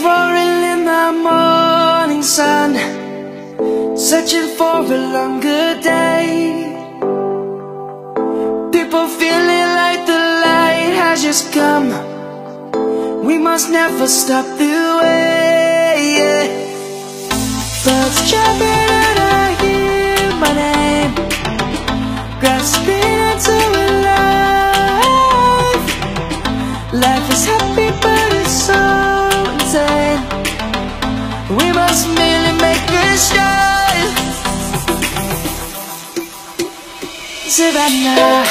roaring in the morning sun, searching for a longer day. People feeling like the light has just come. We must never stop the way. Birds chirping and I hear my name, grasping into a life. Life is happy but it's so insane. We must merely make a start. Savannah,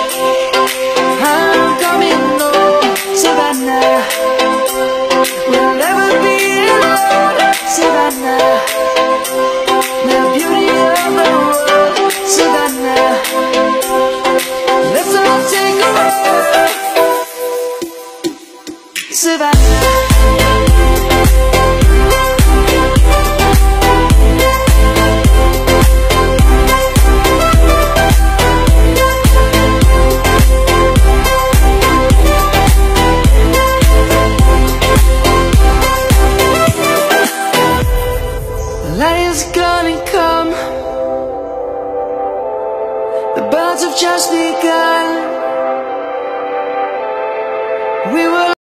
I'm coming home. Savannah, we'll never be alone. Savannah, the beauty of the world. Savannah, let's all take a walk. Savannah. Light is gonna come. The birds have just begun.